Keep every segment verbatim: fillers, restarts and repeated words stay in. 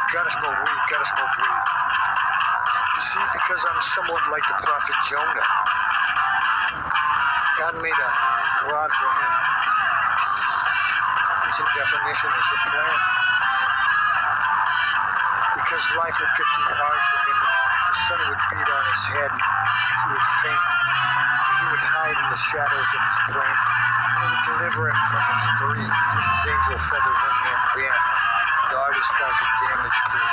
Gotta smoke weed, gotta smoke weed. You see, because I'm somewhat like the prophet Jonah. God made a rod for him, which in definition is a plant. Because life would get too hard for him, the sun would beat on his head, he would faint. He would hide in the shadows of his plant, and he would deliver him from his grief. This is Angel Feather One Man Band. The artist has a damage crew.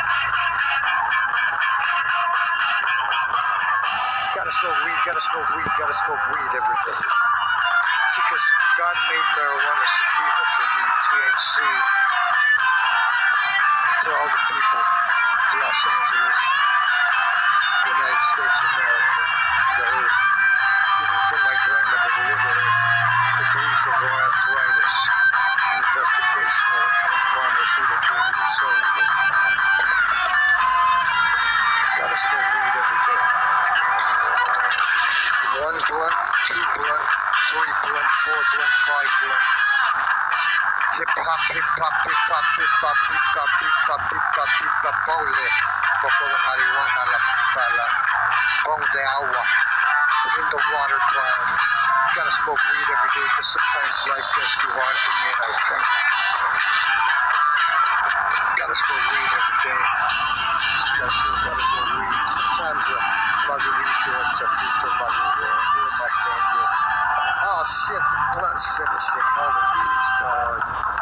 Gotta smoke weed, gotta smoke weed, gotta smoke weed every day. See, because God made marijuana sativa for me, T H C, for all the people of Los Angeles, the United States of America, the earth. Even for my grandmother to live with the grief of her arthritis, investigational and pharmaceutical use only. Gotta smoke weed every day. One blunt, two blunt, three blunt, four blunt, five blunt. Hip hop, hip hop, hip hop, hip hop, hip hop, hip hop, hip hop, hip hop, ponle poco de marihuana a la pipa, la pon de agua. In the water cloud. Gotta smoke weed every day because sometimes life gets too hard for me and I think. Gotta smoke weed every day. Gotta smoke, gotta smoke weed. Sometimes a margarita, a chafito, margarita, macanga. Oh shit, the blunt's finishing. All the weed's gone.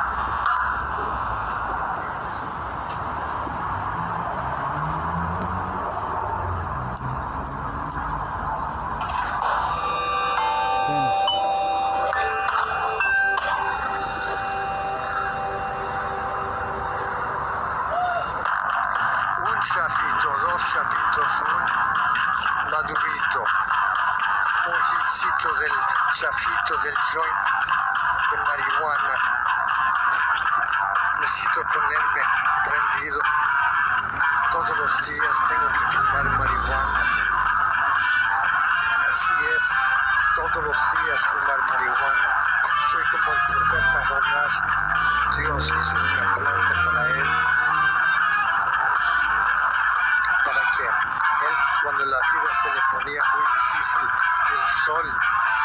Chafito, dos chafitos, un madurito, un hitcito del chafito del joint de marihuana. Necesito ponerme prendido todos los días, tengo que fumar marihuana. Así es, todos los días fumar marihuana. Soy como el profeta Jonás, Dios hizo una planta para él. Él, cuando la vida se le ponía muy difícil y el sol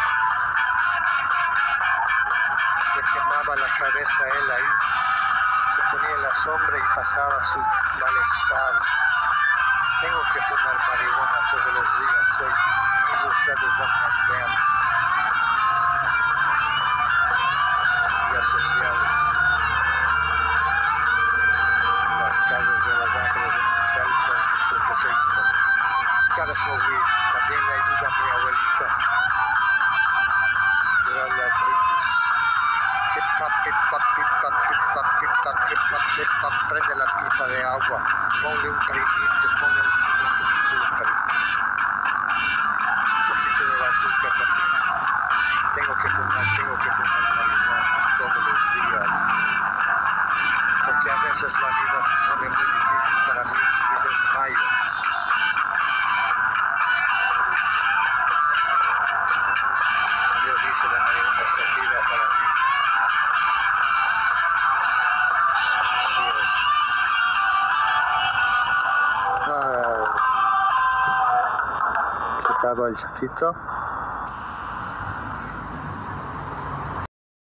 le quemaba la cabeza a él ahí, se ponía en la sombra y pasaba su malestar. Tengo que fumar marihuana todos los días, soy Angel Feather One Man Band y asociado en las calles de Los Ángeles en mi cell phone. Porque soy gotta smoke weed. También le ayuda a mi abuelita durante la artritis. Hip hop, hip hop, hip hop, hip hop, hip hop, hip hop, hip hop. Prende la pipa de agua, ponle un primito, ponle encima un poquito de primito, un poquito de azúcar también. Tengo que fumar, tengo que fumar marihuana todos los días, porque a veces la vida se pone muy difícil para mí y desmayo. Dios hizo la marihuana sativa para mí. Así es. Ah, se acabó el chafito.